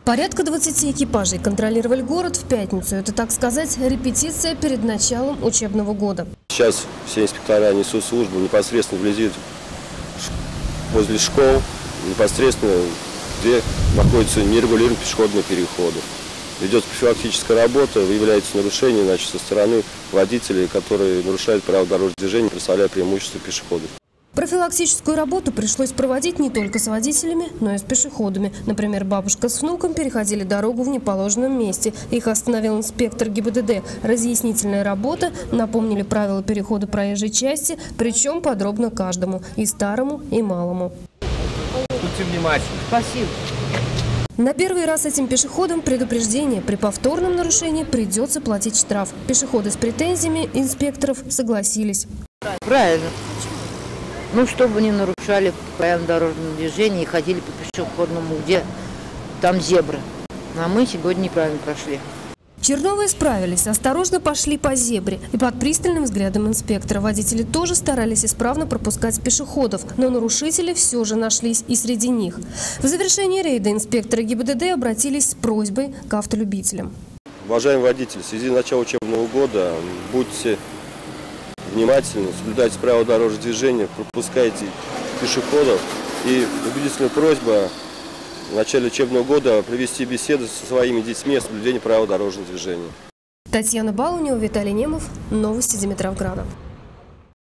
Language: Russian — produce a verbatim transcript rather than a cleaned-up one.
Порядка двадцати экипажей контролировали город в пятницу. Это, так сказать, репетиция перед началом учебного года. Сейчас все инспектора несут службу непосредственно вблизи возле школ, непосредственно где находятся нерегулярные пешеходные переходы. Ведется профилактическая работа, выявляются нарушения, значит, со стороны водителей, которые нарушают правила дорожного движения, представляя преимущество пешеходов. Профилактическую работу пришлось проводить не только с водителями, но и с пешеходами. Например, бабушка с внуком переходили дорогу в неположенном месте. Их остановил инспектор ГИБДД. Разъяснительная работа, напомнили правила перехода проезжей части, причем подробно каждому, и старому, и малому. Будьте внимательны. Спасибо. На первый раз этим пешеходам предупреждение: при повторном нарушении придется платить штраф. Пешеходы с претензиями инспекторов согласились. Правильно. Ну, чтобы не нарушали правила дорожного движения и ходили по пешеходному, где там зебры. А мы сегодня неправильно прошли. Черновые справились, осторожно пошли по зебре. И под пристальным взглядом инспектора водители тоже старались исправно пропускать пешеходов, но нарушители все же нашлись и среди них. В завершении рейда инспекторы ГИБДД обратились с просьбой к автолюбителям. Уважаемые водители, в связи с началом учебного года будьте внимательны, соблюдайте правила дорожного движения, пропускайте пешеходов. И убедительная просьба в начале учебного года провести беседы со своими детьми о соблюдении правил дорожного движения. Татьяна Балунева, Виталий Немов. Новости Димитровграда.